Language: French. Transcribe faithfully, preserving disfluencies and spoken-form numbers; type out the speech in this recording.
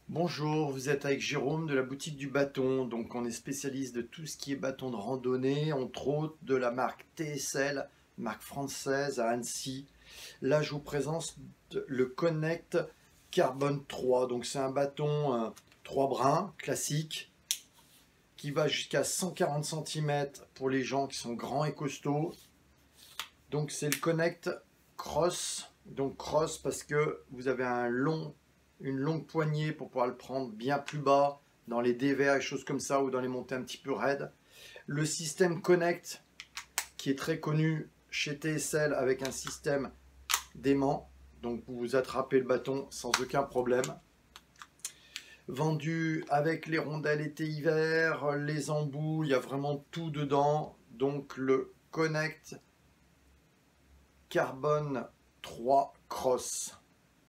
Bonjour, vous êtes avec Jérôme de la boutique du bâton. Donc on est spécialiste de tout ce qui est bâton de randonnée, entre autres de la marque T S L, marque française à Annecy. Là je vous présente le Connect Carbone trois. Donc c'est un bâton euh, trois brins classique qui va jusqu'à cent quarante centimètres pour les gens qui sont grands et costauds. Donc c'est le Connect Cross. Donc Cross parce que vous avez un long une longue poignée pour pouvoir le prendre bien plus bas dans les dévers et choses comme ça ou dans les montées un petit peu raides. Le système Connect qui est très connu chez T S L avec un système d'aimant. Donc vous vous attrapez le bâton sans aucun problème. Vendu avec les rondelles été-hiver, les embouts, il y a vraiment tout dedans. Donc le Connect Carbone trois Cross.